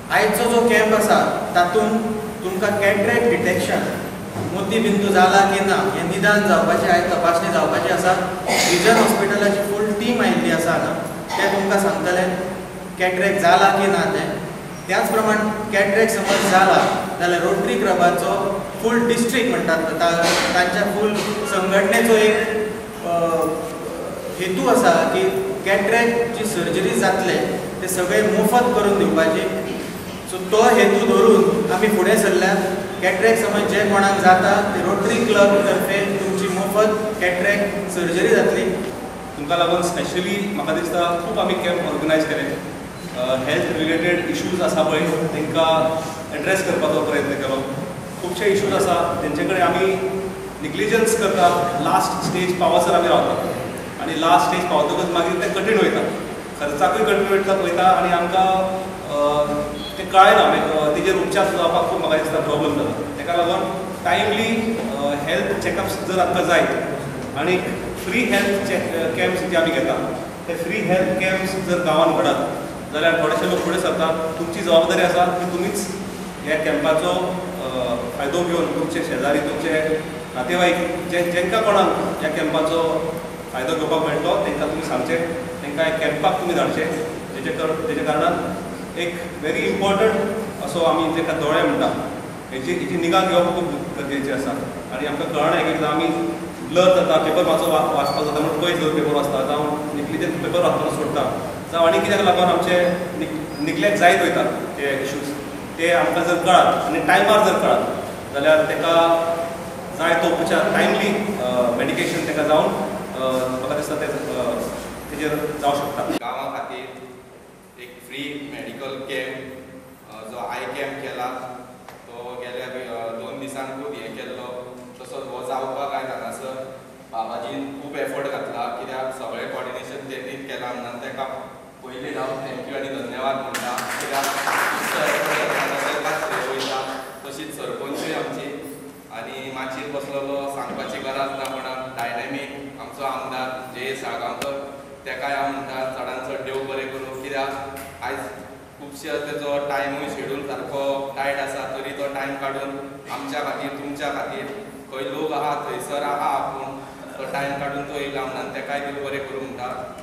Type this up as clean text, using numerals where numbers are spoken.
आयचो जो कॅम्प आसा तातूंत तुमकां कॅटरेक्ट डिटेक्शन मोतीबिंदू जाला की ना हें निदान जावपाचें आयज तपासणी जावपाची आसा. विजन हॉस्पिटलाची फूल टीम आयिल्ली आसा हांगा. ते तुमकां सांगतले कॅटरेक्ट जाला की ना तें. त्याच प्रमाण कॅटरेक्ट समज जाला जाल्यार रोटरी क्लबाचो फूल डिस्ट्रिक्ट म्हणटात तांच्या फूल संघटनेचो एक हेतू आसा की कॅटरेक्ट जी सर्जरी जातले ते सगळे मोफत करून दिवपाची. सो तो हेतू धरून आमी फुडें सरल्यात. कॅटरेक्ट समज जे कोणाक जाता ते रोटरी क्लब तर्फे तुमची मोफत कॅटरेक्ट सर्जरी जातली. तुमकां लागून स्पेशली म्हाका दिसता खूब आमी कॅम्प ऑर्गनायज केले. हेल्थ रिलेटेड इश्यूज आसा पळय तांकां एड्रेस करपाचो प्रयत्न केलो. खुबशे इश्यूज आसा तेंचे कडेन आमी निग्लिजन्स करता. लास्ट स्टेज पावसर आमी रावतात आनी लास्ट स्टेज पावतकच मागीर तें कठीण वयता. खर्चाकूय कठीण वयता आनी आमकां तें कळना तेजेर उपचार जावपाक खूब म्हाका दिसता प्रॉब्लम जाता. ताका लागून टायमली हेल्थ चॅकअप्स जर आमकां जाय आनी फ्री हेल्थ कॅम्प्स जे आमी घेता ते फ्री हेल्थ कॅम्प्स जर गांवांत घडत जाल्यार थोडेशे लोक फुडें सरतात. तुमची जबाबदारी आसा की तुमीच ह्या कॅम्पाचो फायदो घेवन तुमचे शेजारी तुमचे नातेवाईक जेंकां कोणाक ह्या कॅम्पाचो फायदो घेवपाक मेळटलो तांकां तुमी सांगचें. तांकां ह्या कॅम्पाक तुमी धाडचे. तेजे कारणान एक व्हेरी इम्पॉर्टंट असो आमी जेका दोळे म्हणटा हेची निगा घेवप खूब गरजेची आसा. आनी आमकां कळना एकदां आमी ब्लर जाता पेपर वाचपाक जाता म्हणून पयस जर पेपर वाचता जावं निग्लिजंट पेपर वाचपाक सोडटा जावं आनी कित्याक लागून आमचे निग्लेक्ट जायत वयता ते इश्यूज ते आमकां जर कळत आनी टायमार जर कळत जाल्यार ताका जाय तो उपचार टायमली मेडिकेशन ताका जावन म्हाका दिसता तेजेर जावं शकता. गांवा खातीर एक फ्री मेडिकल कॅम्प जो आय कॅम्प केला तो गेल्या 2 दिसांकूच हें केल्लो. तसोच हो जावपाक आयज हांगासर बाबाजीन खूब एफर्ट घातला कित्याक सगळें कॉर्डिनेशन तेणीच केलां म्हणून ताका पयलीं हांव थँक्यू आनी धन्यवाद म्हणटा. कित्याक वयता तशीच सरपंचूय आमची आनी माचयेर बसलेलो सांगपाची गरज ना पण डायनॅमीक आमचो आमदार जे साळगांवकर ताकाय हांव म्हणटा चडांत चड देव बरें करूं. कित्याक आयज खुबशे तेजो टायमूय शेड्यूल सारको टायट आसा तरी तो टायम काडून आमच्या खातीर तुमच्या खातीर खंय लोक आहा थंयसर आहा पूण तो टायम काडून तो येयला म्हणून ताकाय देव बरें करूं म्हणटा.